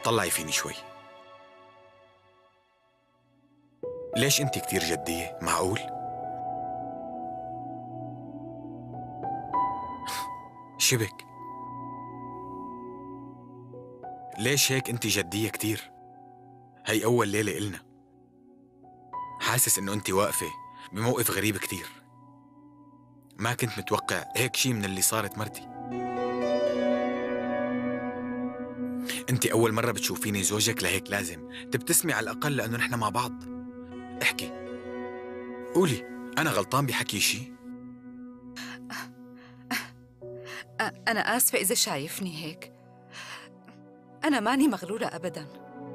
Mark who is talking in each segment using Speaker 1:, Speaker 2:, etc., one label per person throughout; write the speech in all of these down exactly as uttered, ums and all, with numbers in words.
Speaker 1: طلعي فيني شوي. ليش انت كتير جدية؟ معقول؟ شبك؟ ليش هيك انت جدية كتير؟ هي أول ليلة إلنا. حاسس إنه انت واقفة بموقف غريب كتير. ما كنت متوقع هيك شي من اللي صارت مرتي. انت أول مرة بتشوفيني زوجك، لهيك لازم تبتسمي على الأقل لأنه نحن مع بعض. احكي، قولي، أنا غلطان بحكي شي؟
Speaker 2: أنا آسفة إذا شايفني هيك. أنا ماني مغرورة أبداً.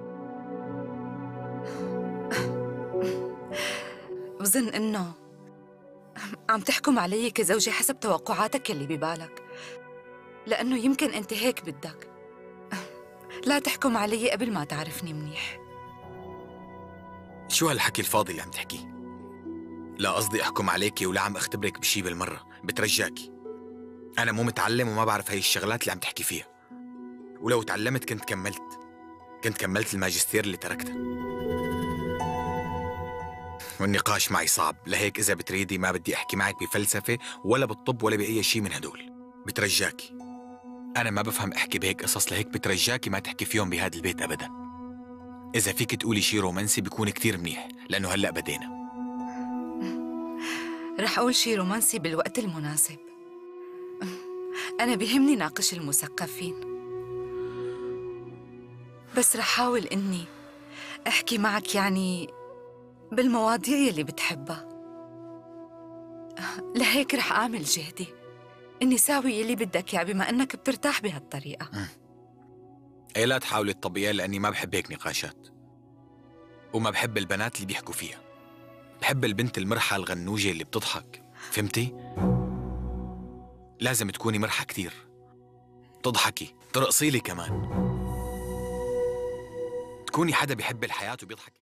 Speaker 2: بظن إنه عم تحكم علي كزوجة حسب توقعاتك اللي ببالك، لأنه يمكن أنت هيك بدك. لا تحكم علي قبل ما تعرفني منيح.
Speaker 1: شو هالحكي الفاضي اللي عم تحكيه؟ لا قصدي أحكم عليكي ولا عم أختبرك بشي بالمرة، بترجاكي. أنا مو متعلم وما بعرف هاي الشغلات اللي عم تحكي فيها، ولو تعلمت كنت كملت كنت كملت الماجستير اللي تركته. والنقاش معي صعب، لهيك إذا بتريدي ما بدي أحكي معك بفلسفة ولا بالطب ولا بأي شي من هدول. بترجاكي، أنا ما بفهم أحكي بهيك قصص، لهيك بترجاكي ما تحكي فيهم بهذا البيت أبدا. إذا فيك تقولي شي رومانسي بيكون كتير منيح، لأنه هلأ بدينا.
Speaker 2: رح أقول شي رومانسي بالوقت المناسب. أنا بيهمني ناقش المثقفين، بس رح حاول إني أحكي معك يعني بالمواضيع يلي بتحبها. لهيك رح أعمل جهدي إني ساوي يلي بدك إياه بما إنك بترتاح بهالطريقة.
Speaker 1: إيه لا تحاولي تطبقيها، لأني ما بحب هيك نقاشات، وما بحب البنات اللي بيحكوا فيها. بحب البنت المرحة الغنوجة اللي بتضحك، فهمتي؟ لازم تكوني مرحة كتير، تضحكي، ترقصي لي كمان، تكوني حدا بيحب الحياة وبيضحك.